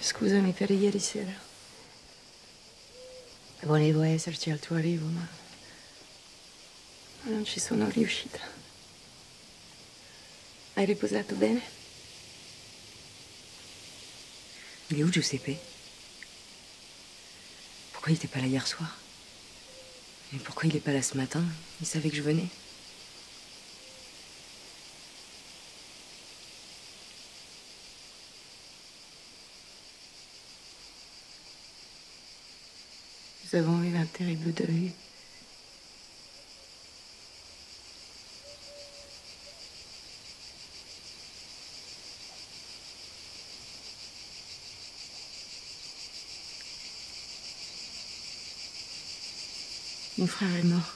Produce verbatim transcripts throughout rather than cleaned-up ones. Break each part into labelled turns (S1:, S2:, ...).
S1: Scusami per ieri sera. Volevo esserci al tuo arrivo, ma non ci sono riuscita. Hai riposato bene?
S2: Il est où, Giuseppe? Pourquoi il était pas là hier soir? Et pourquoi il est pas là ce matin? Il savait que je venais.
S1: Nous avons eu un terrible deuil. Mon frère est mort.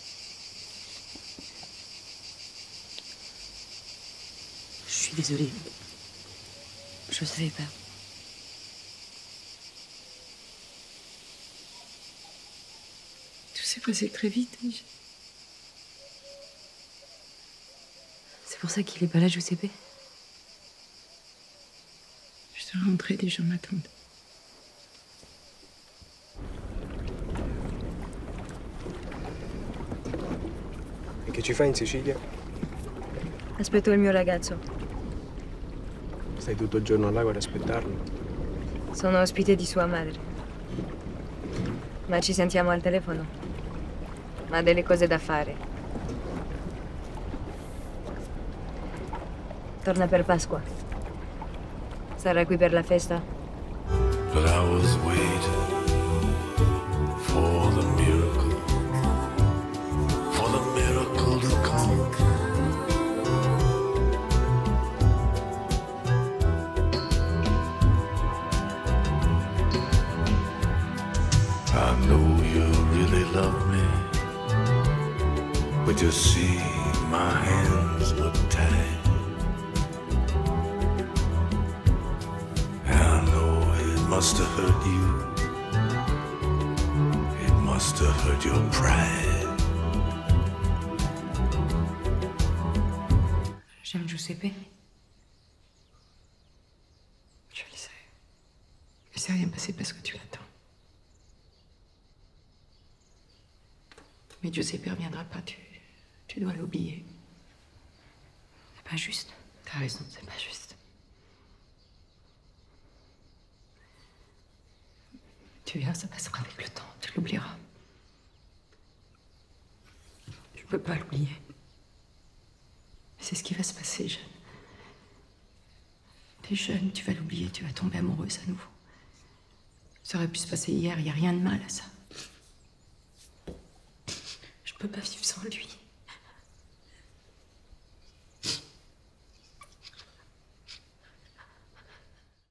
S2: Je suis désolée. Je savais pas.
S1: Tout s'est passé très vite. Je...
S2: C'est pour ça qu'il est pas là, Giuseppe?
S1: Je dois rentrer, des gens m'attendent.
S3: E che ci fai in Sicilia?
S4: Aspetto il mio ragazzo.
S3: Stai tutto il giorno al lago ad aspettarlo?
S4: Sono ospite di sua madre. Ma ci sentiamo al telefono. Ha delle cose da fare. Torna per Pasqua. Sarà qui per la festa?
S5: But I was waiting for the miracle, for the miracle to come. I know you really love me, but you see my hands look tied. I know it must have hurt you. It must have hurt your pride.
S2: J'aime Giuseppe.
S1: Je le sais. Il s'est rien passé parce que tu l'attends. Mais Giuseppe reviendra pas, tu, tu dois l'oublier.
S2: C'est pas juste.
S1: T'as raison, c'est pas juste. Tu verras, ça passera avec le temps, tu l'oublieras. Tu peux pas l'oublier. C'est ce qui va se passer, jeune. T'es jeune, tu vas l'oublier, tu vas tomber amoureuse à nouveau. Ça aurait pu se passer hier, il n'y a rien de mal à ça. Je peux pas vivre sans lui.